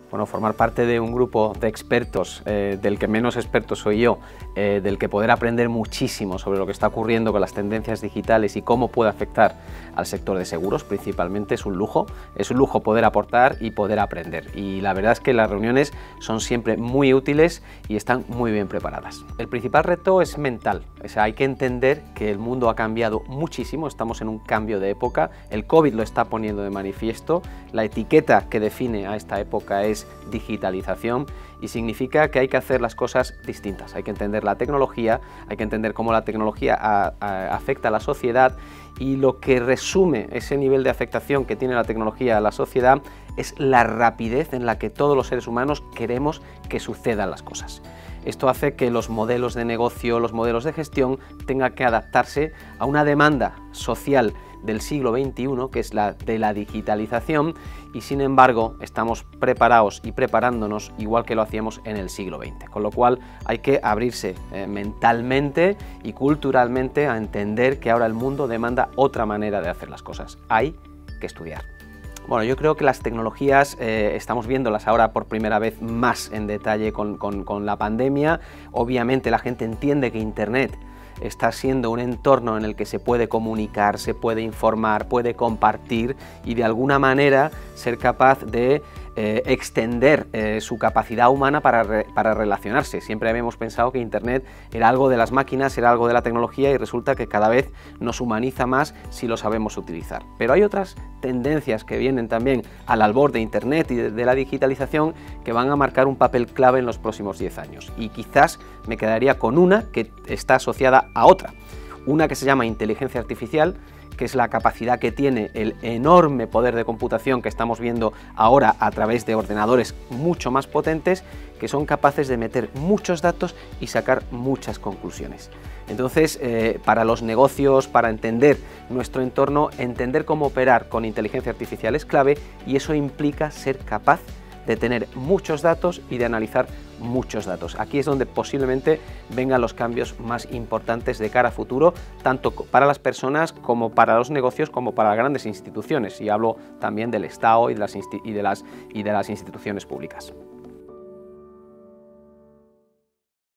Bueno, formar parte de un grupo de expertos, del que menos experto soy yo, del que poder aprender muchísimo sobre lo que está ocurriendo con las tendencias digitales y cómo puede afectar al sector de seguros principalmente, es un lujo poder aportar y poder aprender, y la verdad es que las reuniones son siempre muy útiles y están muy bien preparadas. El principal reto es mental, o sea, hay que entender que el mundo ha cambiado muchísimo, estamos en un cambio de época, el COVID lo está poniendo de manifiesto, la etiqueta que define a esta época es digitalización y significa que hay que hacer las cosas distintas, hay que entender la tecnología, hay que entender cómo la tecnología afecta a la sociedad, y lo que resume ese nivel de afectación que tiene la tecnología a la sociedad es la rapidez en la que todos los seres humanos queremos que sucedan las cosas. Esto hace que los modelos de negocio, los modelos de gestión tengan que adaptarse a una demanda social del siglo XXI, que es la de la digitalización, y sin embargo estamos preparados y preparándonos igual que lo hacíamos en el siglo XX, con lo cual hay que abrirse mentalmente y culturalmente a entender que ahora el mundo demanda otra manera de hacer las cosas, hay que estudiar. Bueno, yo creo que las tecnologías estamos viéndolas ahora por primera vez más en detalle con la pandemia. Obviamente la gente entiende que Internet está siendo un entorno en el que se puede comunicar, se puede informar, puede compartir y de alguna manera ser capaz de extender su capacidad humana para relacionarse. Siempre habíamos pensado que Internet era algo de las máquinas, era algo de la tecnología, y resulta que cada vez nos humaniza más si lo sabemos utilizar. Pero hay otras tendencias que vienen también al albor de Internet y de la digitalización que van a marcar un papel clave en los próximos 10 años. Y quizás me quedaría con una que está asociada a otra. Una que se llama inteligencia artificial, que es la capacidad que tiene el enorme poder de computación que estamos viendo ahora a través de ordenadores mucho más potentes, que son capaces de meter muchos datos y sacar muchas conclusiones. Entonces, para los negocios, para entender nuestro entorno, entender cómo operar con inteligencia artificial es clave, y eso implica ser capaz de tener muchos datos y de analizar muchos datos. Aquí es donde posiblemente vengan los cambios más importantes de cara a futuro, tanto para las personas como para los negocios, como para las grandes instituciones, y hablo también del Estado y de las instituciones públicas.